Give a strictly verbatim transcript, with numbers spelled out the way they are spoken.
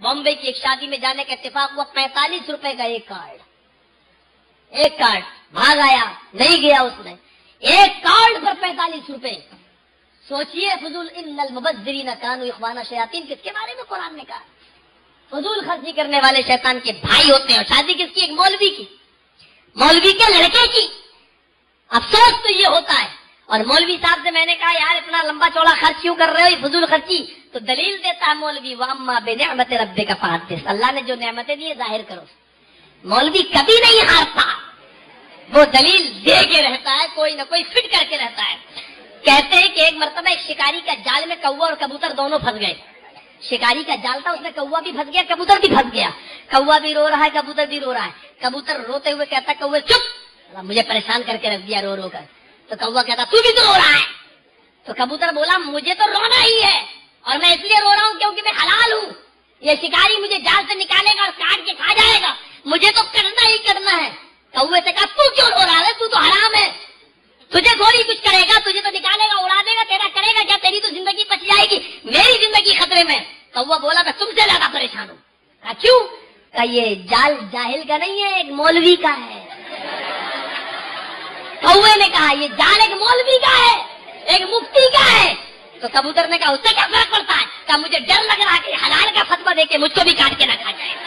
बॉम्बे की एक शादी में जाने का इत्तेफाक हुआ, पैंतालीस रुपए का एक कार्ड, एक कार्ड, भाग आया, नहीं गया उसने, एक कार्ड पर पैंतालीस रुपए। सोचिए, फजूल इन्नल मुबज्जिरीन कानू इख्वाना शयातीन, किसके बारे में कुरान ने कहा? फजूल खर्ची करने वाले शैतान के भाई होते हैं। शादी किसकी? एक मौलवी की, मौलवी के लड़के की। अफसोस तो ये होता है। और मौलवी साहब से मैंने कहा, यार इतना लंबा चौड़ा खर्च क्यों कर रहे हो, ये फजूल खर्ची? तो दलील देता है मौलवी, वम्मा बेनिअमति रब्बिका फहद्दिस, अल्लाह ने जो नेमतें दी है जाहिर करो। मौलवी कभी नहीं हारता, वो दलील दे के रहता है, कोई ना कोई फिट करके रहता है। कहते हैं कि एक मरतबा एक शिकारी का जाल में कौवा और कबूतर दोनों फंस गए। शिकारी का जाल था, उसमें कौवा भी फंस गया, कबूतर भी फंस गया। कौवा भी रो रहा है, कबूतर भी रो रहा है। कबूतर रोते हुए कहता, कौवे चुप, मुझे परेशान करके रख दिया रो रो कर। तो कौवा कहता, तू भी तो रो रहा है। तो कबूतर बोला, मुझे तो रोना ही है, और मैं इसलिए रो रहा हूँ क्योंकि मैं हलाल हूँ। ये शिकारी मुझे जाल से निकालेगा और काट के खा जाएगा, मुझे तो करना ही करना है। कौवे से कहा, तू क्यों रो रहा है, तू तो हराम है, तुझे थोड़ी कुछ करेगा, तुझे तो निकालेगा, उड़ा देगा, तेरा करेगा क्या, तेरी तो जिंदगी बच जाएगी, मेरी जिंदगी खतरे में। कौवा बोला, मैं तुमसे ज्यादा परेशान हूँ। कहा क्यों? कहा ये जाल जाहिल का नहीं है, एक मौलवी का है। कौवे ने कहा, ये जाल एक मौलवी का है, एक मुफ्ती का है। तो कबूतर ने कहा, उससे क्या फर्क पड़ता है? कहा मुझे डर लग रहा है कि हलाल का फतवा देके मुझको भी काट के ना खा जाए।